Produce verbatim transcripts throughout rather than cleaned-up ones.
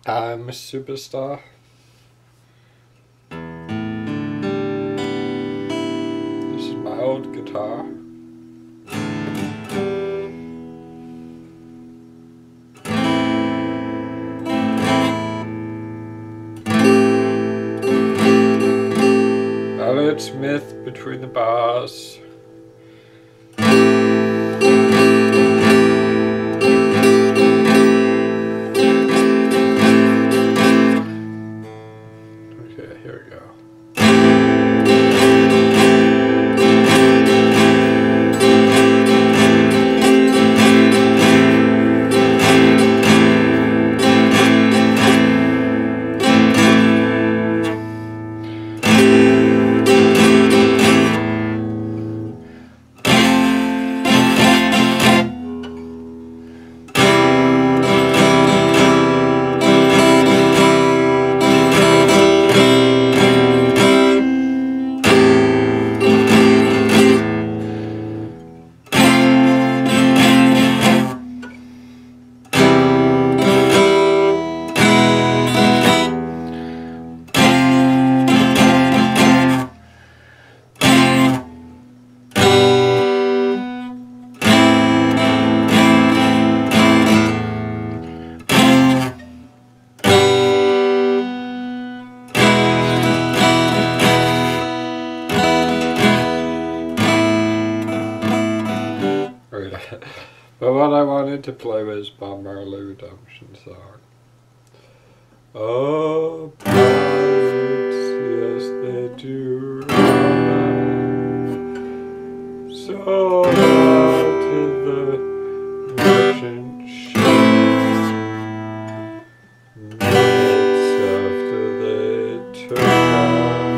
I'm a superstar. This is my old guitar. Elliott Smith between the bars. Okay, here we go. But what I wanted to play was my Marley Redemption song. Oh, pirates, yes they do run so out to the merchant ships. Minutes after they took out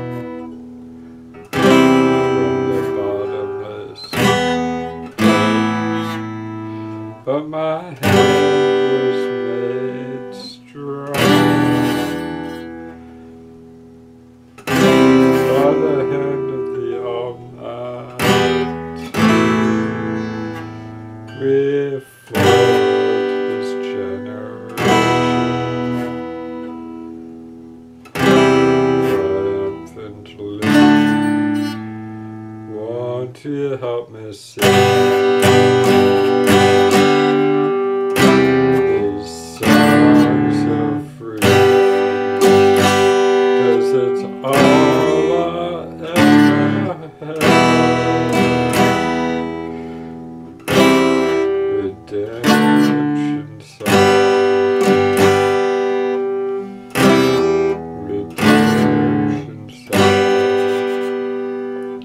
from the bottomless, but my hand was made strong by the hand of the Almighty. We fought this generation triumphantly. Won't you help me sing it's all I ever had. Redemption song. Redemption song.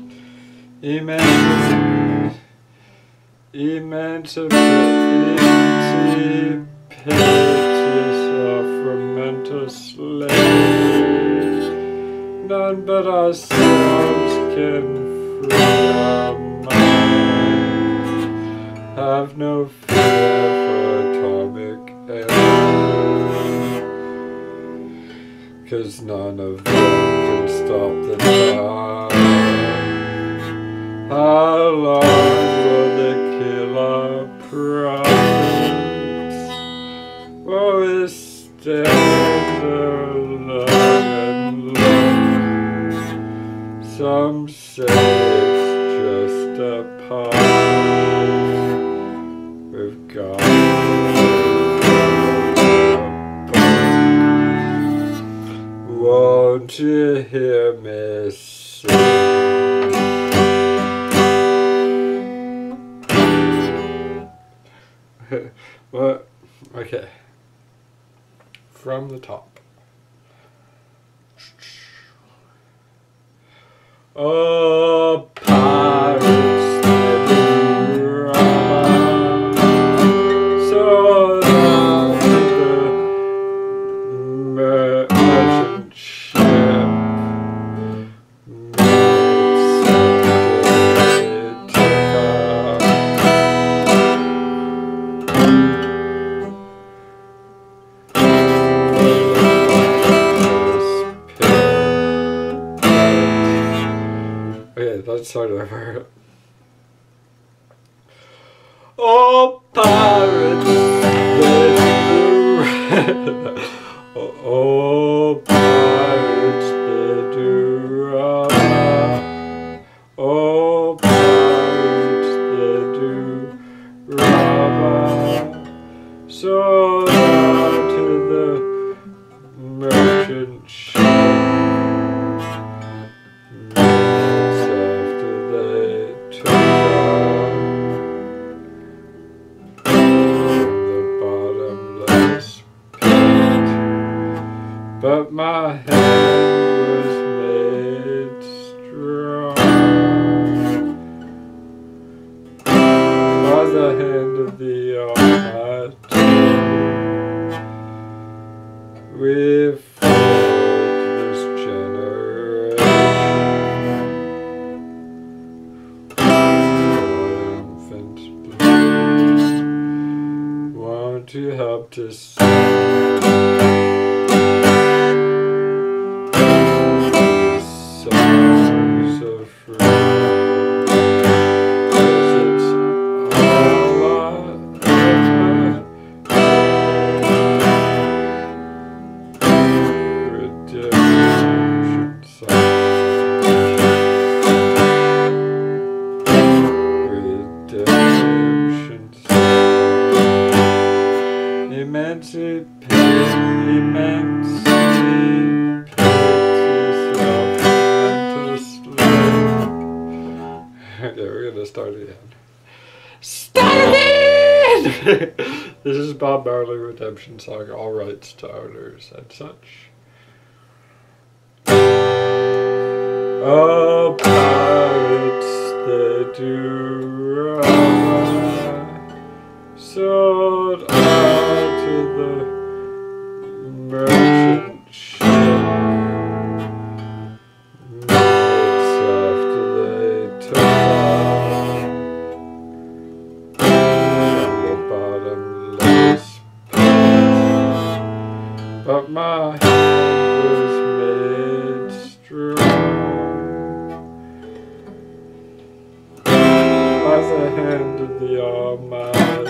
Eman Emancipate yourself from mental slavery. None but ourselves can free our minds. Have no fear for atomic energy, 'cause none of them can stop the time. How long will they kill our prophets? Will we stand alone? Some say it's just a pause. We've got won't you hear me sing? What? Okay. From the top. Oh, pirates, they run so down the merchant ship. Minutes after they took off okay, let's start over. Oh, pirates, they Oh, pirates, the do-rama. Oh, pirates, the do-rama. Sold out to the merchant ship. Minutes after they took off from the bottomless pit, but my hand was made strong by the hand of the Almighty. We've fought this generation triumphantly. Won't you help to sing songs of freedom? 'Cause it's all I ever redemption song. Redemption song. Emancipate, emancipate yourself, mental slave. Okay, we're gonna start again. Start again! This is Bob Marley Redemption Song, all rights to owners and such. Oh, pirates, they do rama, sold out to the merchant ship. Minutes after they took off from the bottomless pit, but my hand was made strong by the hand of the Almighty.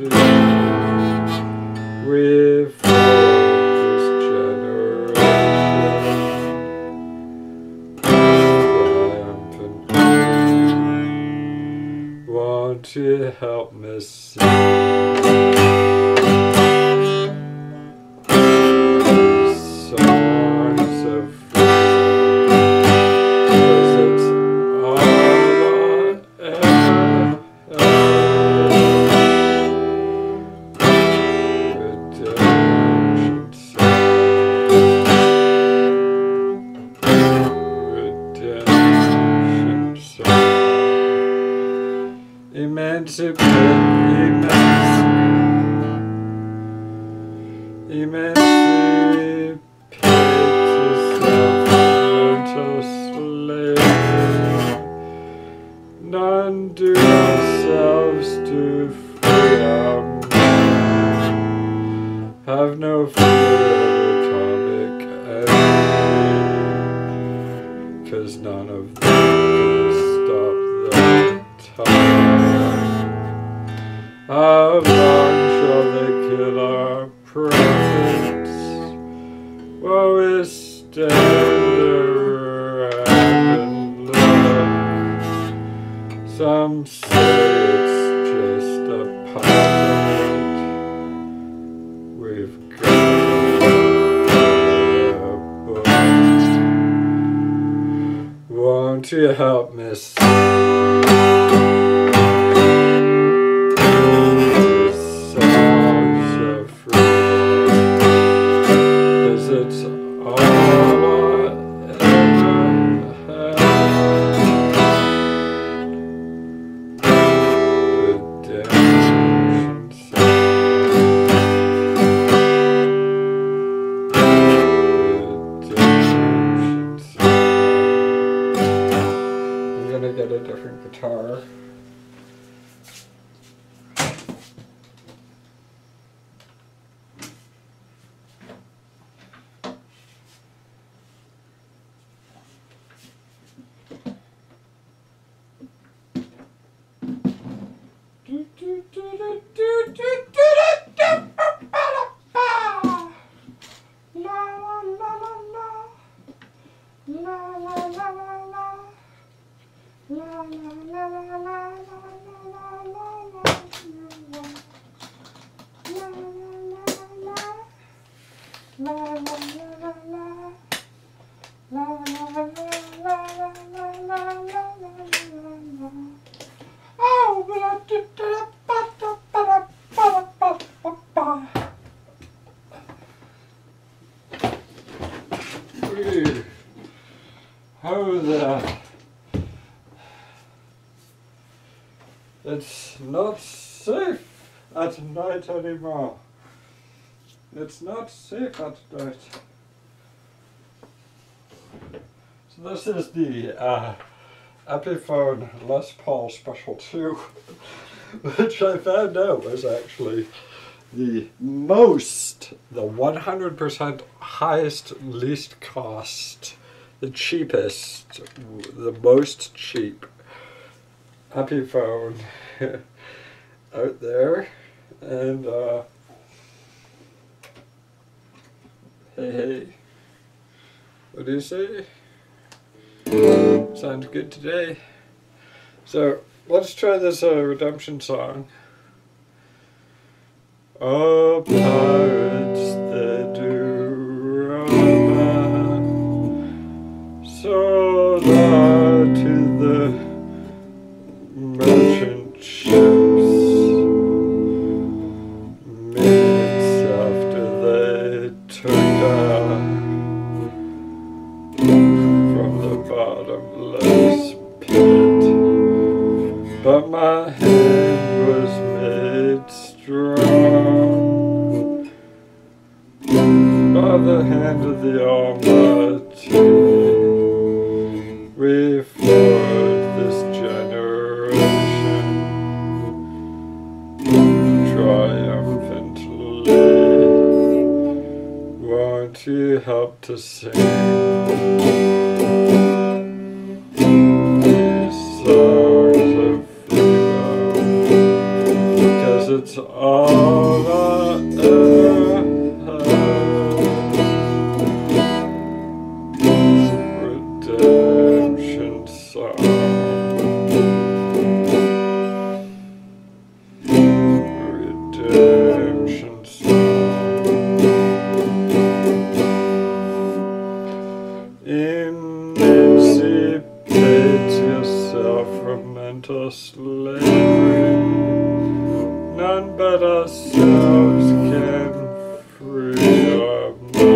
We've fought this generation triumphantly. Won't you help me sing songs of freedom? 'Cause it's all I ever redemption song. Emancipate, emancipate, emancipate yourself, mental slave. None do ourselves to free our mind. Have no fear of atomic energy, 'cause none of them can stop the time. How long shall they kill our prophets while we stand around and look? Some say it's just a pilot. We've got another book. Won't you help me sing songs of freedom? 'Cause it's all I ever had. Redemption song. Redemption song. I'm gonna get a different guitar. Do, do, do, do, do, do, do, do, ba, da, ba. La la la la la. La la la la la la la la la la. Oh, blah, da, da, ba, da, ba, da, ba, da, ba, ba, ba. Wee. How there? It's not safe at night anymore. It's not safe at night. So this is the uh, Epiphone Les Paul Special two, which I found out was actually the most, the one hundred percent highest, least cost, the cheapest, the most cheap Epiphone out there. And uh, hey, hey, what do you say? Sounds good today. So let's try this uh, redemption song. Oh, pirates, they do run, sold out to the merchant ships. Minutes after they took off from the bottomless pit, but my hand was made strong by the hand of the Almighty. We fought this generation triumphantly. Won't you help to sing these songs of freedom? Because it's all I ever had. Redemption song. Redemption song. Emancipate yourself from mental slavery. None but ourselves can free our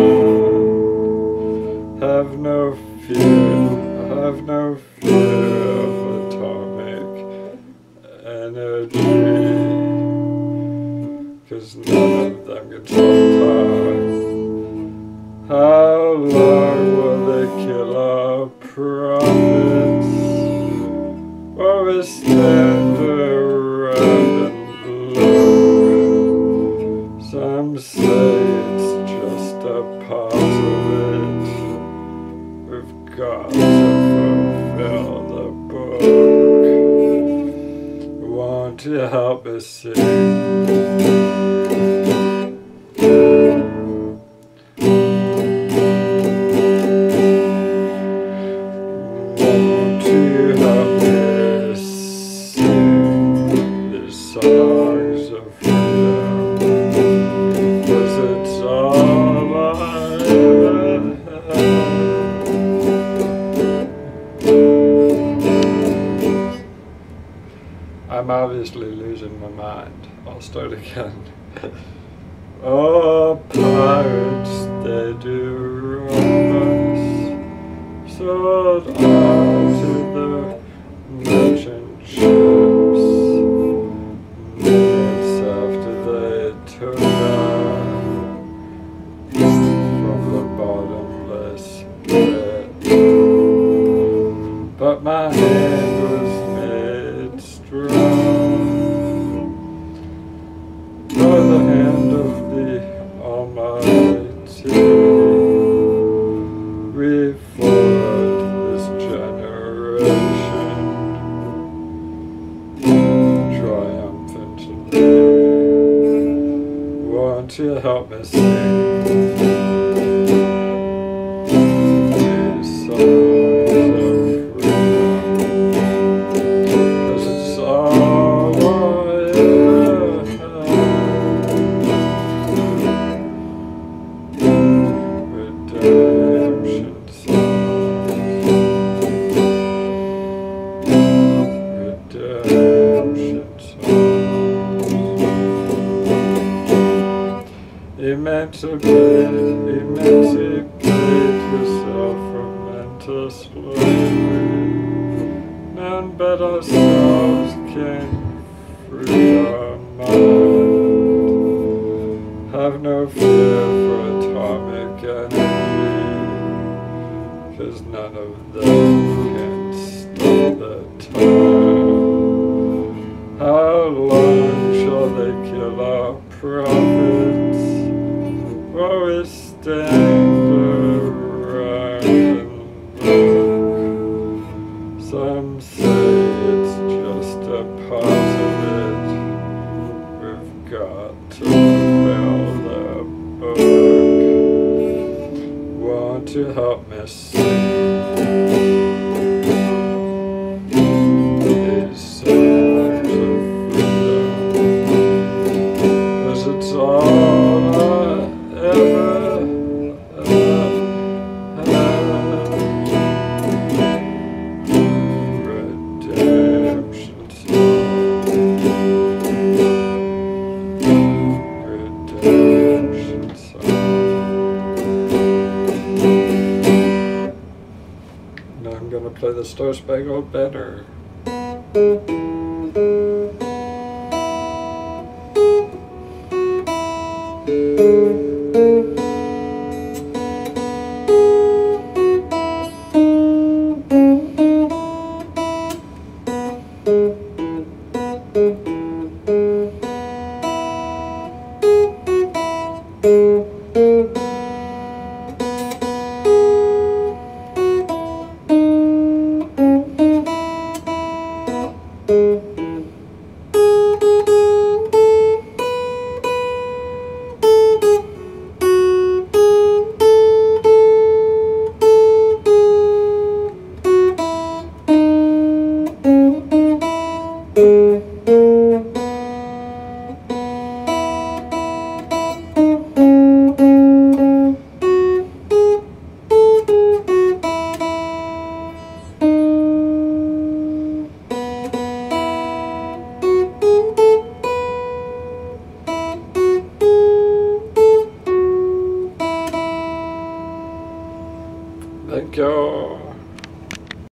mind. Have no fear, have no fear of atomic energy, 'cause none of them can stop time. How long will they kill our prophets while we stand around and look? Some say it's just a part of it. We've got to fulfill the book. Want to help us sing? Want to help us sing these songs of freedom? 'Cause it's all I ever had. I'm obviously losing my mind. I'll start again. Oh, pirates, they do rob us, sold out to the merchant ships. Minutes after they took off from the bottomless pit, but my hand was made strong by the hand of the Almighty. We fought this generation triumphantly. Won't you help me sing these songs of freedom? 'Cause it's all I ever had. emancipate yourself from mental slavery. None but ourselves can free our mind. Have no fear for atomic energy, 'cause none of them can stop the time. How long shall they kill our prophets while we stand around and look? Some say it's just a part of it. We've got to fulfill the book. Want to help me see these songs of freedom, 'cause it's all I ever have. Redemption song. Redemption song. Now I'm gonna play the Star Spangled Banner. Thank you.